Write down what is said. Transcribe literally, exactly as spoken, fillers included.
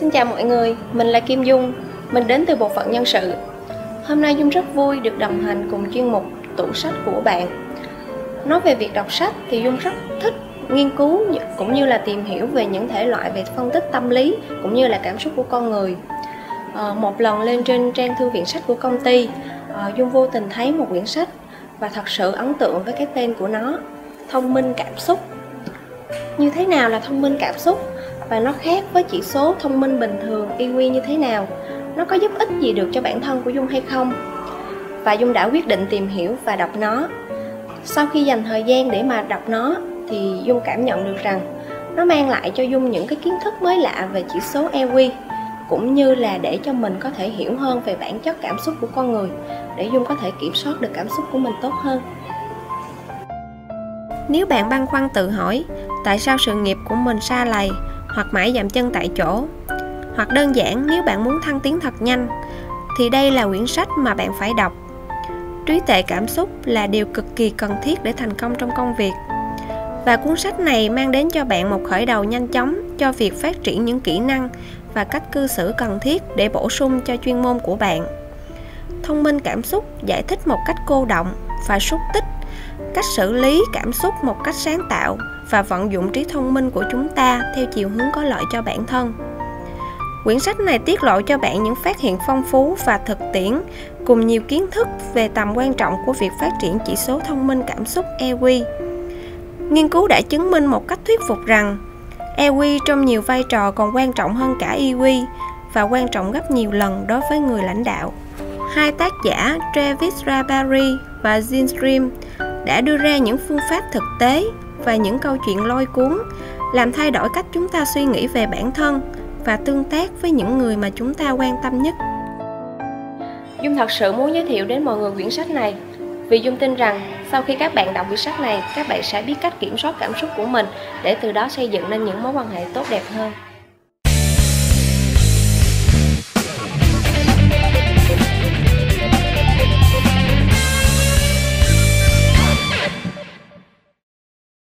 Xin chào mọi người, mình là Kim Dung, mình đến từ bộ phận nhân sự. Hôm nay Dung rất vui được đồng hành cùng chuyên mục tủ sách của bạn. Nói về việc đọc sách thì Dung rất thích nghiên cứu cũng như là tìm hiểu về những thể loại về phân tích tâm lý cũng như là cảm xúc của con người. À, một lần lên trên trang thư viện sách của công ty, à, Dung vô tình thấy một quyển sách và thật sự ấn tượng với cái tên của nó, Thông minh cảm xúc. Như thế nào là thông minh cảm xúc? Và nó khác với chỉ số thông minh bình thường i kiu như thế nào? Nó có giúp ích gì được cho bản thân của Dung hay không? Và Dung đã quyết định tìm hiểu và đọc nó. Sau khi dành thời gian để mà đọc nó thì Dung cảm nhận được rằng nó mang lại cho Dung những cái kiến thức mới lạ về chỉ số i kiu, cũng như là để cho mình có thể hiểu hơn về bản chất cảm xúc của con người, để Dung có thể kiểm soát được cảm xúc của mình tốt hơn. Nếu bạn băn khoăn tự hỏi tại sao sự nghiệp của mình sa lầy hoặc mãi dậm chân tại chỗ, hoặc đơn giản nếu bạn muốn thăng tiến thật nhanh, thì đây là quyển sách mà bạn phải đọc. Trí tuệ cảm xúc là điều cực kỳ cần thiết để thành công trong công việc. Và cuốn sách này mang đến cho bạn một khởi đầu nhanh chóng cho việc phát triển những kỹ năng và cách cư xử cần thiết để bổ sung cho chuyên môn của bạn. Thông minh cảm xúc giải thích một cách cô đọng và xúc tích cách xử lý cảm xúc một cách sáng tạo và vận dụng trí thông minh của chúng ta theo chiều hướng có lợi cho bản thân. Quyển sách này tiết lộ cho bạn những phát hiện phong phú và thực tiễn cùng nhiều kiến thức về tầm quan trọng của việc phát triển chỉ số thông minh cảm xúc i kiu. Nghiên cứu đã chứng minh một cách thuyết phục rằng i kiu trong nhiều vai trò còn quan trọng hơn cả i kiu và quan trọng gấp nhiều lần đối với người lãnh đạo. Hai tác giả Travis Rabari và Jim Stream đã đưa ra những phương pháp thực tế và những câu chuyện lôi cuốn làm thay đổi cách chúng ta suy nghĩ về bản thân và tương tác với những người mà chúng ta quan tâm nhất. Dung thật sự muốn giới thiệu đến mọi người quyển sách này vì Dung tin rằng sau khi các bạn đọc quyển sách này, các bạn sẽ biết cách kiểm soát cảm xúc của mình để từ đó xây dựng nên những mối quan hệ tốt đẹp hơn.